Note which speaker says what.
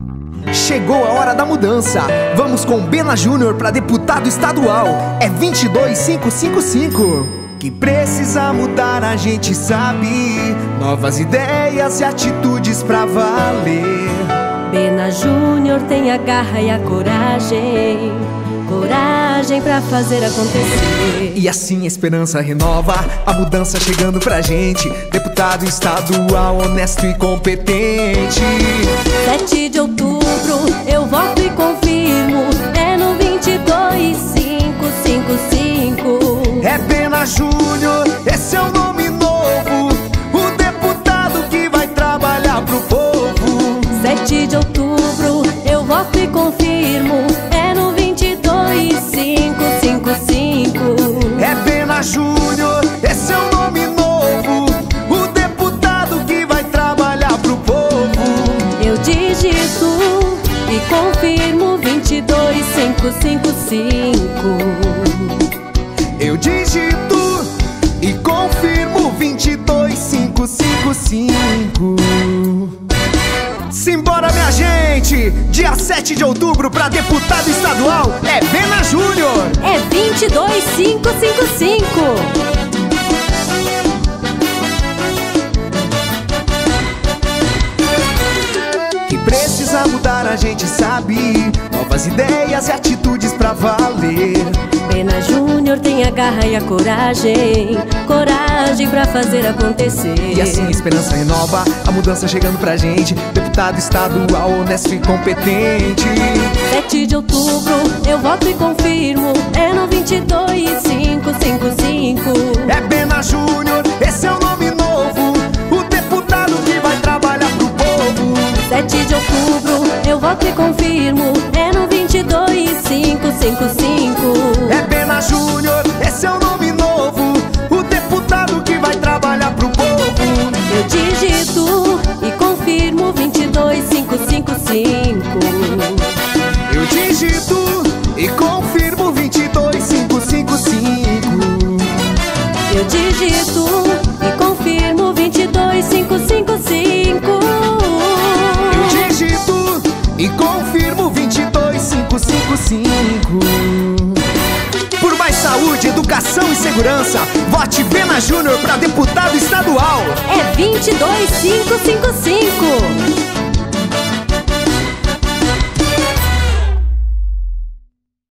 Speaker 1: Chegou a hora da mudança. Vamos com Bena Júnior pra deputado estadual. É 22555. Que precisa mudar a gente sabe. Novas ideias e atitudes pra valer.
Speaker 2: Bena Júnior tem a garra e a coragem. Coragem pra fazer acontecer.
Speaker 1: E assim a esperança renova, a mudança chegando pra gente. Deputado estadual, honesto e competente.
Speaker 2: 7 de outubro, eu voto e confirmo. É no 22555.
Speaker 1: É Bena Júnior, esse é o nome novo. O deputado que vai trabalhar pro povo.
Speaker 2: 7 de outubro, eu voto e confirmo. É no 22555.
Speaker 1: É Bena Júnior, esse é o nome novo. O deputado que vai trabalhar pro povo.
Speaker 2: Eu digito e confirmo 22555.
Speaker 1: Eu digito e confirmo 22555. Simbora, minha gente! Dia 7 de outubro pra deputado estadual é Bena Júnior.
Speaker 2: É 22555.
Speaker 1: Que precisa mudar a gente sabe. Novas ideias e atitudes pra valer.
Speaker 2: Bena Júnior tem a garra e a coragem. Coragem pra fazer acontecer.
Speaker 1: E assim a esperança renova, a mudança chegando pra gente. Deputado estadual, honesto e competente.
Speaker 2: 7 de outubro, eu voto e confirmo. É no 22555.
Speaker 1: É Bena Júnior, esse é o nome novo. O deputado que vai trabalhar pro povo.
Speaker 2: 7 de outubro, eu voto e confirmo. É no 22555.
Speaker 1: É Bena Júnior, esse é o nome novo. O deputado que vai trabalhar pro povo.
Speaker 2: Eu digito e confirmo 22555.
Speaker 1: Eu digito e confirmo 22555.
Speaker 2: Eu digito e confirmo 22555.
Speaker 1: Eu digito e confirmo 22555. Por mais saúde, educação e segurança, vote Bena Júnior pra deputado estadual.
Speaker 2: É 22555.